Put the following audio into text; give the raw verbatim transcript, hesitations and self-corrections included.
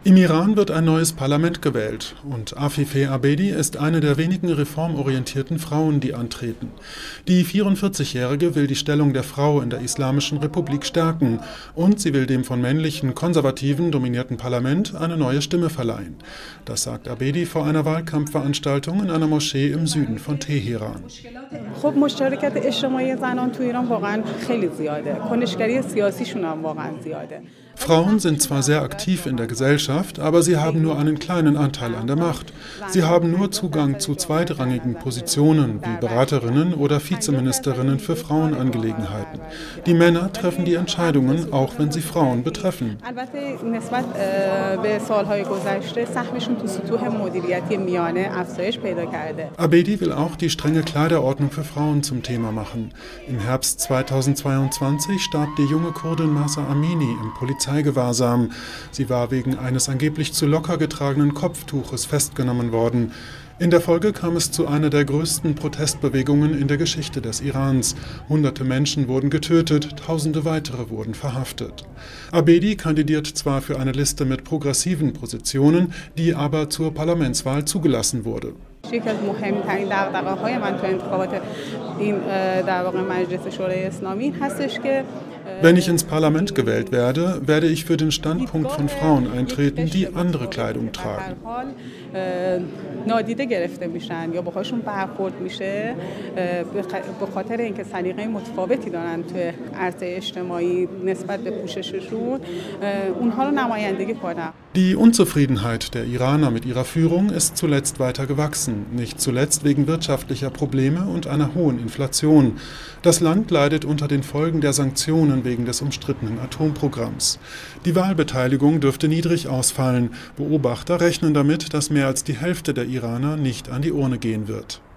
Im Iran wird ein neues Parlament gewählt und Afifeh Abedi ist eine der wenigen reformorientierten Frauen, die antreten. Die vierundvierzigjährige will die Stellung der Frau in der Islamischen Republik stärken und sie will dem von männlichen Konservativen dominierten Parlament eine neue Stimme verleihen. Das sagt Abedi vor einer Wahlkampfveranstaltung in einer Moschee im Süden von Teheran. Frauen sind zwar sehr aktiv in der Gesellschaft, aber sie haben nur einen kleinen Anteil an der Macht. Sie haben nur Zugang zu zweitrangigen Positionen wie Beraterinnen oder Vizeministerinnen für Frauenangelegenheiten. Die Männer treffen die Entscheidungen, auch wenn sie Frauen betreffen. Abedi will auch die strenge Kleiderordnung für Frauen zum Thema machen. Im Herbst zweitausendzweiundzwanzig starb die junge Kurdin Mahsa Amini im Polizeigewahrsam. Sie war wegen eines angeblich zu locker getragenen Kopftuches festgenommen worden. In der Folge kam es zu einer der größten Protestbewegungen in der Geschichte des Irans. Hunderte Menschen wurden getötet, Tausende weitere wurden verhaftet. Abedi kandidiert zwar für eine Liste mit progressiven Positionen, die aber zur Parlamentswahl zugelassen wurde. Wenn ich ins Parlament gewählt werde, werde ich für den Standpunkt von Frauen eintreten, die andere Kleidung tragen. Die Unzufriedenheit der Iraner mit ihrer Führung ist zuletzt weiter gewachsen, nicht zuletzt wegen wirtschaftlicher Probleme und einer hohen Inflation. Das Land leidet unter den Folgen der Sanktionen wegen des umstrittenen Atomprogramms. Die Wahlbeteiligung dürfte niedrig ausfallen. Beobachter rechnen damit, dass mehr als die Hälfte der Iraner nicht an die Urne gehen wird.